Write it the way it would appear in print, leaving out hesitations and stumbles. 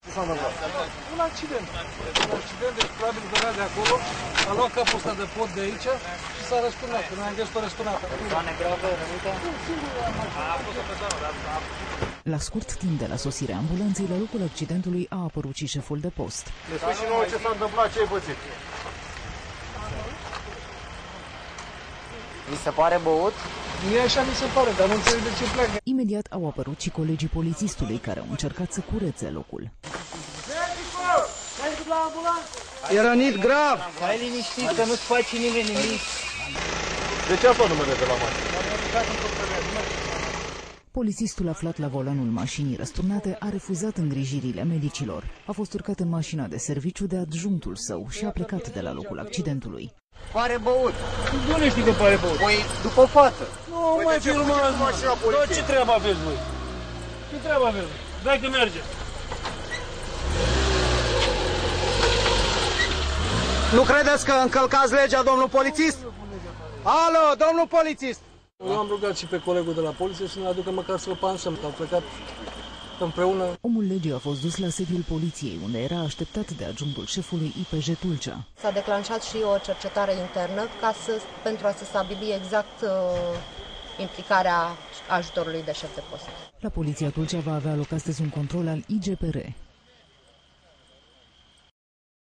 Ce s-a întâmplat? Un accident. Un accident, deci probabil venea de acolo, a luat capul ăsta de pod de aici și s-a răsturnat. Când am găsit-o răsturnată. Persoane grave, rănită? La scurt timp de la sosirea ambulanței, la locul accidentului a apărut și șeful de post. Ne spui și nouă ce s-a întâmplat, ce ai pățit? Vi se pare băut? Mie așa mi se pare, dar nu înțeleg de ce pleacă. Imediat au apărut și colegii polițistului care au încercat să curețe locul. E rănit grav. Stai liniștit că nu-ți face nimeni nimic. De ce a fost numele de la mașină? Polițistul aflat la volanul mașinii răsturnate a refuzat îngrijirile medicilor. A fost urcat în mașina de serviciu de adjunctul său și a plecat de la locul accidentului. Pare băut. Nu ne știi că pare băut. Păi, după față. Nu mai filmați, mă. Ce treabă aveți voi? Ce treabă aveți? Dai că merge. Nu credeți că încălcați legea, domnul polițist? Alo, domnul polițist! Eu am rugat și pe colegul de la poliție să ne aducă măcar să-l pansăm, că au plecat împreună. Omul legii a fost dus la sediul poliției, unde era așteptat de adjunctul șefului IPJ Tulcea. S-a declanșat și o cercetare internă pentru a se stabili exact implicarea ajutorului de șef de post. La poliția Tulcea va avea loc astăzi un control al IGPR.